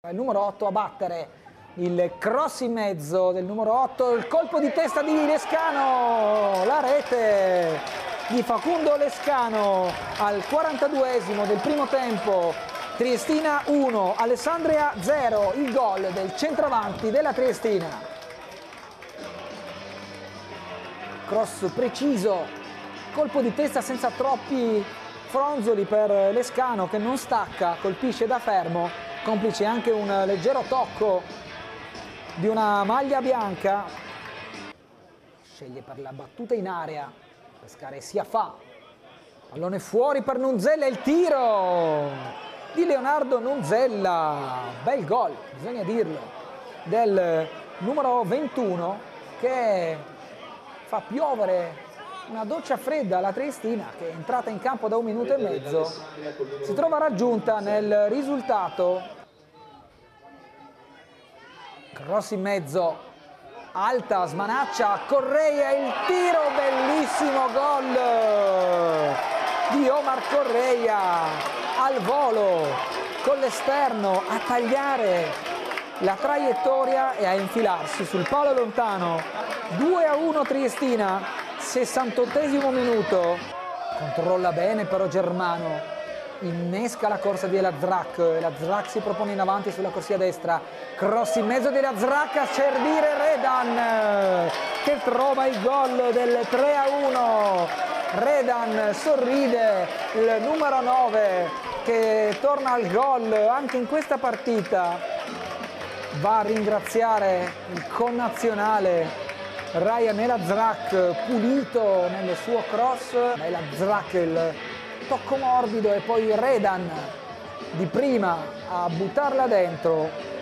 Il numero 8 a battere il cross in mezzo del numero 8, il colpo di testa di Lescano, la rete di Facundo Lescano al 42esimo del primo tempo. Triestina 1, Alessandria 0, il gol del centravanti della Triestina. Cross preciso, colpo di testa senza troppi fronzoli per Lescano che non stacca, colpisce da fermo, complice anche un leggero tocco di una maglia bianca. Sceglie per la battuta in area, pescare Siafà, pallone fuori per Nunzella, il tiro di Leonardo Nunzella, bel gol, bisogna dirlo, del numero 21 che fa piovere una doccia fredda alla Triestina, che è entrata in campo da 1 minuto e mezzo, si trova raggiunta nel risultato. Cross in mezzo, alta, smanaccia, Correia, il tiro, bellissimo gol di Omar Correia al volo con l'esterno a tagliare la traiettoria e a infilarsi sul palo lontano. 2-1 Triestina, 68esimo minuto. Controlla bene però Germano, innesca la corsa di Elazraq si propone in avanti sulla corsia destra, cross in mezzo di Elazraq a servire Redan che trova il gol del 3-1. Redan sorride, il numero 9 che torna al gol anche in questa partita, va a ringraziare il connazionale Ryan Elazraq, pulito nel suo cross. Elazraq il tocco morbido e poi Redan di prima a buttarla dentro.